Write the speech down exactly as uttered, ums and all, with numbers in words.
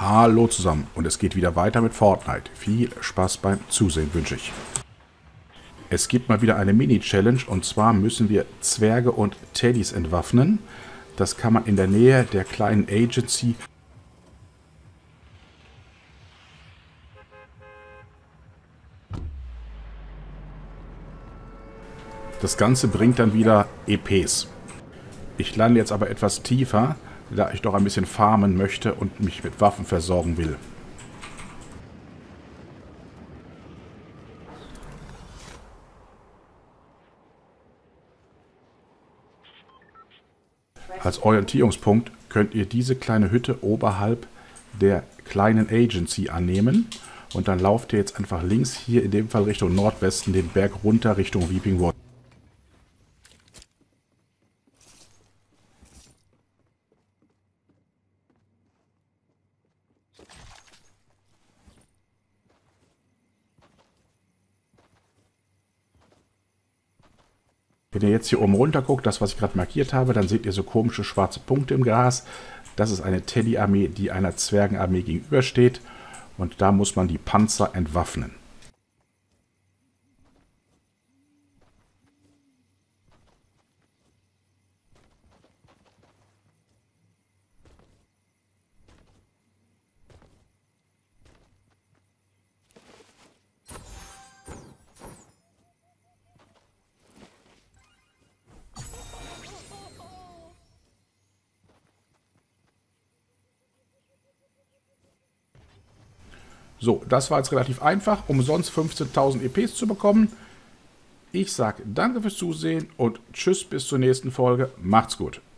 Hallo zusammen und es geht wieder weiter mit Fortnite. Viel Spaß beim Zusehen wünsche ich. Es gibt mal wieder eine Mini-Challenge und zwar müssen wir Zwerge und Teddys entwaffnen. Das kann man in der Nähe der kleinen Agency Das Ganze bringt dann wieder E Ps. Ich lande jetzt aber etwas tiefer, da ich doch ein bisschen farmen möchte und mich mit Waffen versorgen will. Als Orientierungspunkt könnt ihr diese kleine Hütte oberhalb der kleinen Agency annehmen. Und dann lauft ihr jetzt einfach links, hier in dem Fall Richtung Nordwesten, den Berg runter Richtung Weeping Wood. Wenn ihr jetzt hier oben runter guckt, das was ich gerade markiert habe, dann seht ihr so komische schwarze Punkte im Gras. Das ist eine Teddy-Armee, die einer Zwergenarmee gegenübersteht. Und da muss man die Panzer entwaffnen. So, das war jetzt relativ einfach, umsonst fünfzehntausend E Ps zu bekommen. Ich sage danke fürs Zusehen und tschüss bis zur nächsten Folge. Macht's gut.